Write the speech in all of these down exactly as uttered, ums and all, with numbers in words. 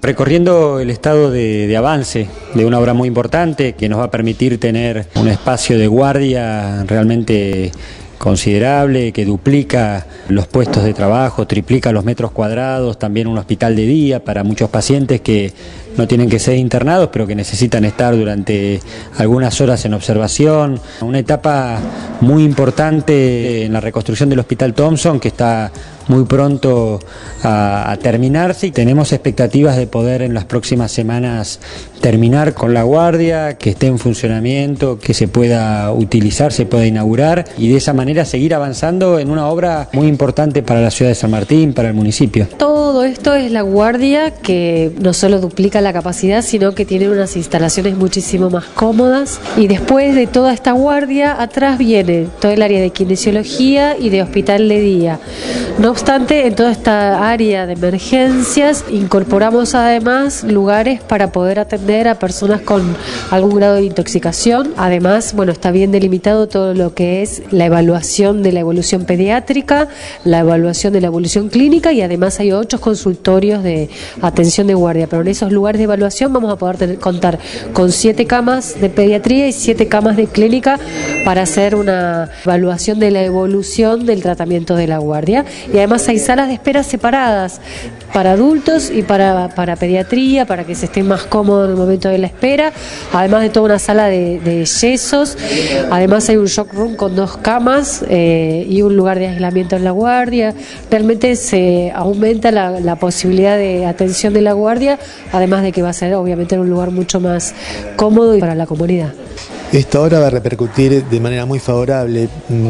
Recorriendo el estado de, de avance de una obra muy importante que nos va a permitir tener un espacio de guardia realmente considerable, que duplica los puestos de trabajo, triplica los metros cuadrados, también un hospital de día para muchos pacientes que no tienen que ser internados, pero que necesitan estar durante algunas horas en observación. Una etapa muy importante en la reconstrucción del Hospital Thompson, que está muy pronto a, a terminarse, y tenemos expectativas de poder en las próximas semanas terminar con la guardia, que esté en funcionamiento, que se pueda utilizar, se pueda inaugurar, y de esa manera seguir avanzando en una obra muy importante para la ciudad de San Martín, para el municipio. Todo esto es la guardia, que no solo duplica la capacidad, sino que tiene unas instalaciones muchísimo más cómodas, y después de toda esta guardia atrás viene todo el área de kinesiología y de hospital de día. No obstante, en toda esta área de emergencias incorporamos además lugares para poder atender a personas con algún grado de intoxicación. Además, bueno, está bien delimitado todo lo que es la evaluación de la evolución pediátrica, la evaluación de la evolución clínica, y además hay ocho consultorios de atención de guardia. Pero en esos lugares de evaluación vamos a poder tener, contar con siete camas de pediatría y siete camas de clínica para hacer una evaluación de la evolución del tratamiento de la guardia. Y además hay salas de espera separadas para adultos y para, para pediatría, para que se estén más cómodos en el momento de la espera, además de toda una sala de, de yesos. Además hay un shock room con dos camas eh, y un lugar de aislamiento en la guardia. Realmente se aumenta la, la posibilidad de atención de la guardia, además de que va a ser obviamente en un lugar mucho más cómodo y para la comunidad. Esta obra va a repercutir de manera muy favorable,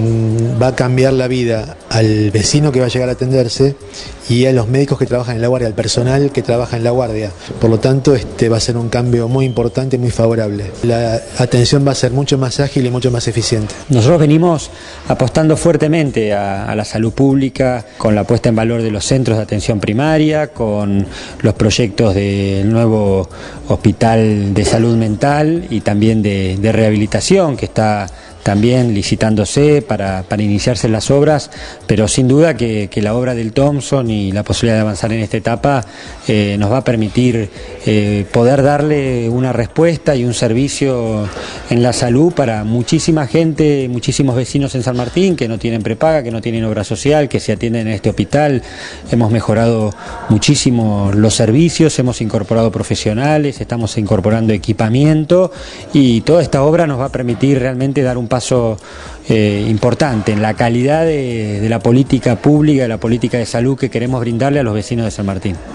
va a cambiar la vida al vecino que va a llegar a atenderse y a los médicos que trabajan en la guardia, al personal que trabaja en la guardia. Por lo tanto, este va a ser un cambio muy importante y muy favorable. La atención va a ser mucho más ágil y mucho más eficiente. Nosotros venimos apostando fuertemente a, a la salud pública, con la puesta en valor de los centros de atención primaria, con los proyectos del nuevo hospital de salud mental y también de, de rehabilitación, que está también licitándose para, para iniciarse las obras, pero sin duda que, que la obra del Thompson y la posibilidad de avanzar en esta etapa eh, nos va a permitir eh, poder darle una respuesta y un servicio en la salud para muchísima gente, muchísimos vecinos en San Martín que no tienen prepaga, que no tienen obra social, que se atienden en este hospital. Hemos mejorado muchísimo los servicios, hemos incorporado profesionales, estamos incorporando equipamiento, y toda esta obra nos va a permitir realmente dar un paso eh, importante en la calidad de, de la política pública, de la política de salud que queremos brindarle a los vecinos de San Martín.